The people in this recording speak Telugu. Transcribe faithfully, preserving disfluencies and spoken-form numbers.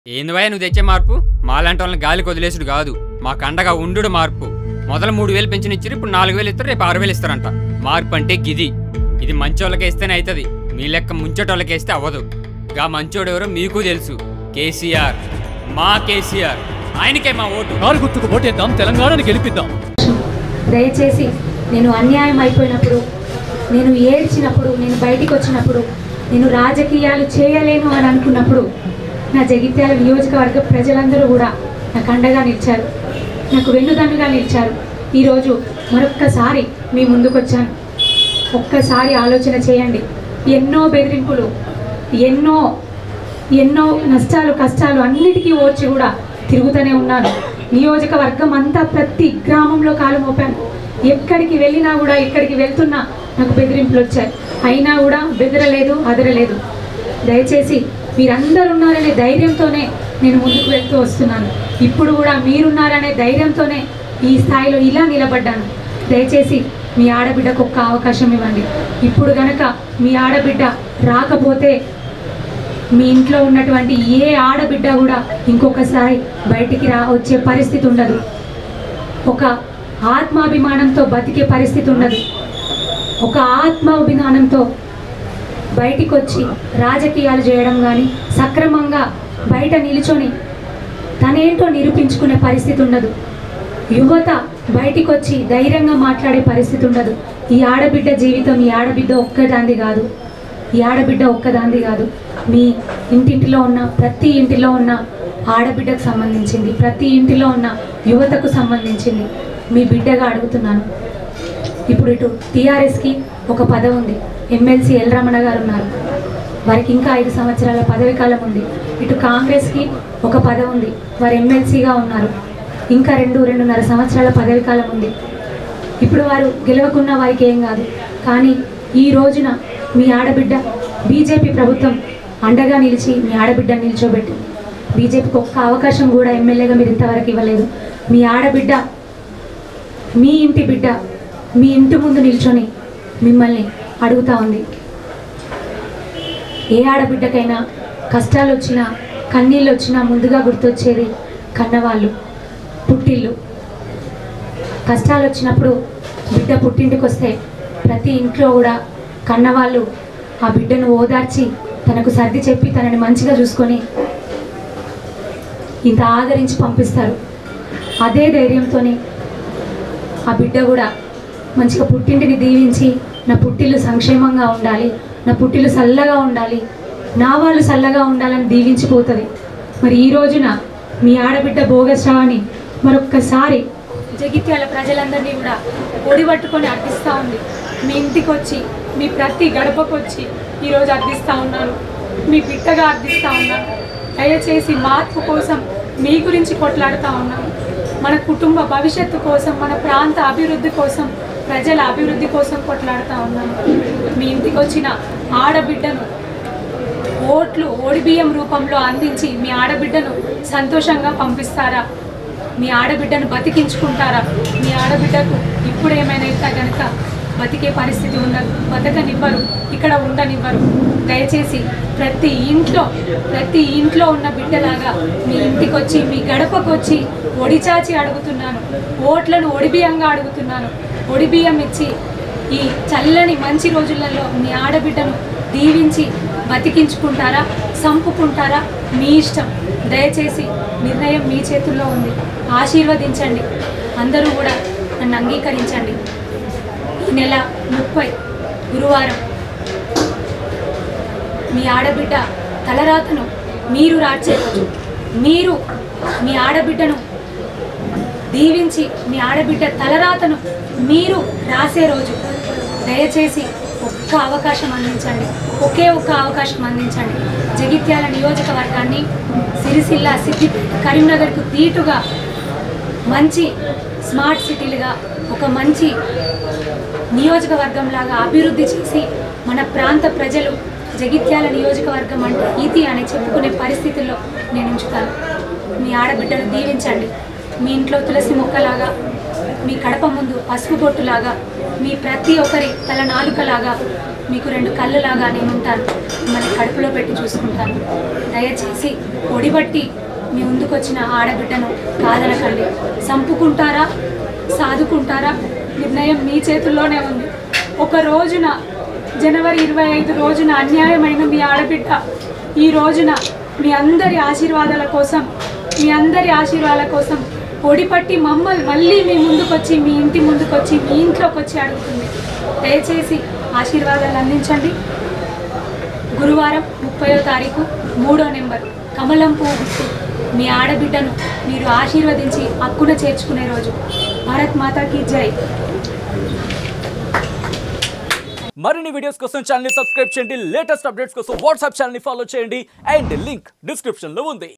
ఏందివయ్యా నువ్వు తెచ్చే మార్పు? మాలాంటి వాళ్ళని గాలికి వదిలేసుడు కాదు, మా కండగా ఉండు మార్పు. మొదలు మూడు వేలు పెన్షన్ ఇచ్చారు, ఇప్పుడు నాలుగు వేలు ఇస్తారు, రేపు ఆరు వేలు ఇస్తారంట. మార్పు అంటే గిది. ఇది మంచోళ్ళకి వేస్తేనే అవుతుంది, మీ లెక్క ముంచటోళ్ళకి వేస్తే అవ్వదు. గా మంచోడు ఎవరో మీకు తెలుసు, కేసీఆర్. మా కేసీఆర్, ఆయనకే మా ఓటు. కారు గుర్తుకు ఓటేద్దాం, తెలంగాణని గెలిపిద్దాం. దయచేసి నేను అన్యాయం అయిపోయినప్పుడు, నేను ఏడ్చినప్పుడు, నేను బయటికి వచ్చినప్పుడు, నేను రాజకీయాలు చేయలేను అని అనుకున్నప్పుడు నా జగిత్యాల నియోజకవర్గ ప్రజలందరూ కూడా నాకు అండగా నిలిచారు, నాకు వెన్నుదన్నుగా నిలిచారు. ఈరోజు మరొక్కసారి మీ ముందుకు వచ్చాను. ఒక్కసారి ఆలోచన చేయండి. ఎన్నో బెదిరింపులు, ఎన్నో ఎన్నో నష్టాలు కష్టాలు అన్నిటికీ ఓర్చి కూడా తిరుగుతూనే ఉన్నాను. నియోజకవర్గం అంతా ప్రతి గ్రామంలో కాలు మోపాను. ఎక్కడికి వెళ్ళినా కూడా, ఎక్కడికి వెళ్తున్నా నాకు బెదిరింపులు వచ్చాయి. అయినా కూడా బెదరలేదు, అదరలేదు. దయచేసి మీరందరూ ఉన్నారనే ధైర్యంతోనే నేను ముందుకు వెళ్తూ వస్తున్నాను. ఇప్పుడు కూడా మీరున్నారనే ధైర్యంతోనే ఈ స్థాయిలో ఇలా నిలబడ్డాను. దయచేసి మీ ఆడబిడ్డకు ఒక్క అవకాశం ఇవ్వండి. ఇప్పుడు కనుక మీ ఆడబిడ్డ రాకపోతే మీ ఇంట్లో ఉన్నటువంటి ఏ ఆడబిడ్డ కూడా ఇంకొకసారి బయటికి రా వచ్చే పరిస్థితి ఉండదు. ఒక ఆత్మాభిమానంతో బతికే పరిస్థితి ఉండదు. ఒక ఆత్మాభిమానంతో బయటికి వచ్చి రాజకీయాలు చేయడం కానీ, సక్రమంగా బయట నిల్చొని తనేంటో నిరూపించుకునే పరిస్థితి ఉండదు. యువత బయటికి వచ్చి ధైర్యంగా మాట్లాడే పరిస్థితి ఉండదు. ఈ ఆడబిడ్డ జీవితం ఈ ఆడబిడ్డ ఒక్కదాంది కాదు, ఈ ఆడబిడ్డ ఒక్కదాంది కాదు. మీ ఇంటింటిలో ఉన్న ప్రతి ఇంటిలో ఉన్న ఆడబిడ్డకు సంబంధించింది, ప్రతి ఇంటిలో ఉన్న యువతకు సంబంధించింది. మీ బిడ్డగా అడుగుతున్నాను. ఇప్పుడు ఇటు టీఆర్ఎస్కి ఒక పదవి ఉంది, ఎమ్మెల్సీ ఎల్ రమణ గారు ఉన్నారు, వారికి ఇంకా ఐదు సంవత్సరాల పదవి కాలం ఉంది. ఇటు కాంగ్రెస్కి ఒక పదవి ఉంది, వారు ఎమ్మెల్సీగా ఉన్నారు, ఇంకా రెండు రెండున్నర సంవత్సరాల పదవి కాలం ఉంది. ఇప్పుడు వారు గెలవకున్న వారికి ఏం కాదు. కానీ ఈ రోజున మీ ఆడబిడ్డ బీజేపీ ప్రభుత్వం అండగా నిలిచి మీ ఆడబిడ్డ నిల్చోబెట్టి, బీజేపీకి ఒక్క అవకాశం కూడా ఎమ్మెల్యేగా మీరు ఇంతవరకు ఇవ్వలేదు. మీ ఆడబిడ్డ, మీ ఇంటి బిడ్డ మీ ఇంటి ముందు నిల్చొని మిమ్మల్ని అడుగుతూ ఉంది. ఏ ఆడబిడ్డకైనా కష్టాలు వచ్చినా, కన్నీళ్ళు వచ్చినా ముందుగా గుర్తొచ్చేది కన్నవాళ్ళు, పుట్టిల్లు. కష్టాలు వచ్చినప్పుడు బిడ్డ పుట్టింటికి వస్తే ప్రతి ఇంట్లో కూడా కన్నవాళ్ళు ఆ బిడ్డను ఓదార్చి తనకు సర్ది చెప్పి తనని మంచిగా చూసుకొని ఇంత ఆదరించి పంపిస్తారు. అదే ధైర్యంతోనే ఆ బిడ్డ కూడా మంచిగా పుట్టింటిని దీవించి నా పుట్టిల్లు సంక్షేమంగా ఉండాలి, నా పుట్టిల్లు చల్లగా ఉండాలి, నా వాళ్ళు చల్లగా ఉండాలని దీవించిపోతుంది. మరి ఈ రోజున మీ ఆడబిడ్డ భోగశ్రావణి మరొక్కసారి జగిత్యాల ప్రజలందరినీ కూడా ఒడిపట్టుకొని అర్థిస్తూ ఉంది. మీ ఇంటికి వచ్చి, మీ ప్రతి గడపకు వచ్చి ఈరోజు అర్థిస్తూ ఉన్నాను, మీ బిడ్డగా అర్థిస్తూ ఉన్నాను. దయచేసి మార్పు కోసం మీ గురించి కొట్లాడుతూ ఉన్నాను. మన కుటుంబ భవిష్యత్తు కోసం, మన ప్రాంత అభివృద్ధి కోసం, ప్రజల అభివృద్ధి కోసం కొట్లాడుతూ ఉన్నాను. మీ ఇంటికి వచ్చిన ఆడబిడ్డను ఓట్లు ఓడిబియ్యం రూపంలో అందించి మీ ఆడబిడ్డను సంతోషంగా పంపిస్తారా? మీ ఆడబిడ్డను బతికించుకుంటారా? మీ ఆడబిడ్డకు ఇప్పుడు ఏమైనా అయితే కనుక బతికే పరిస్థితి ఉండదు, బతకనివ్వరు, ఇక్కడ ఉండనివ్వరు. దయచేసి ప్రతి ఇంట్లో ప్రతి ఇంట్లో ఉన్న బిడ్డలాగా మీ ఇంటికి వచ్చి, మీ గడపకు వచ్చి ఒడిచాచి అడుగుతున్నాను, ఓట్లను ఒడిబియ్యంగా అడుగుతున్నాను. ఒడిబియ్యం ఇచ్చి ఈ చల్లని మంచి రోజులలో మీ ఆడబిడ్డను దీవించి బతికించుకుంటారా, సంపుకుంటారా? మీ ఇష్టం. దయచేసి నిర్ణయం మీ చేతుల్లో ఉంది. ఆశీర్వదించండి, అందరూ కూడా నన్ను అంగీకరించండి. ఈ నెల ముప్పై గురువారం మీ ఆడబిడ్డ తలరాతను మీరు రాచే రోజు. మీరు మీ ఆడబిడ్డను దీవించి మీ ఆడబిడ్డ తలరాతను మీరు రాసే రోజు. దయచేసి ఒక్క అవకాశం అందించండి, ఒకే ఒక్క అవకాశం అందించండి. జగిత్యాల నియోజకవర్గాన్ని సిరిసిల్ల, సిద్దిపేట, కరీంనగర్కు దీటుగా మంచి స్మార్ట్ సిటీలుగా, ఒక మంచి నియోజకవర్గంలాగా అభివృద్ధి చేసి మన ప్రాంత ప్రజలు జగిత్యాల నియోజకవర్గం అంటే ఇది అని చెప్పుకునే పరిస్థితుల్లో నేను ఉంచుతాను. మీ ఆడబిడ్డను దీవించండి. మీ ఇంట్లో తులసి మొక్కలాగా, మీ కడప ముందు పసుపు బొట్టులాగా, మీ ప్రతి ఒక్కరి తల నాలుకలాగా మీకు రెండు కళ్ళులాగా నేను ఉంటాను, మిమ్మల్ని కడుపులో పెట్టి చూసుకుంటాను. దయచేసి ఒడిబట్టి మీ ముందుకు వచ్చిన ఆడబిడ్డను కాదనకండి. చంపుకుంటారా సాదుకుంటారా నిర్ణయం మీ చేతుల్లోనే ఉంది. ఒక రోజున జనవరి ఇరవై ఐదు రోజున అన్యాయమైన మీ ఆడబిడ్డ ఈ రోజున మీ అందరి ఆశీర్వాదాల కోసం మీ అందరి ఆశీర్వాదాల కోసం ఒడిపట్టి మమ్మల్ని మళ్ళీ మీ ముందుకొచ్చి మీ ఇంటి ముందుకొచ్చి మీ ఇంట్లోకి వచ్చి అడుగుతుంది. దయచేసి ఆశీర్వాదాలు అందించండి. గురువారం ముప్పయో తారీఖు మూడో నెంబర్ కమలం పువ్వు గుర్తు మీ ఆడబిడ్డను మీరు ఆశీర్వదించి హక్కున చేర్చుకునే రోజు. భారత్ మాతాకి జై. మరిన్ని వీడియోస్ కోసం ఛానల్ ని సబ్స్క్రైబ్ చేయండి. లేటెస్ట్ అప్డేట్స్ కోసం వాట్సాప్ ఛానల్ ని ఫాలో చేయండి. అండ్ లింక్ డిస్క్రిప్షన్ లో ఉంది.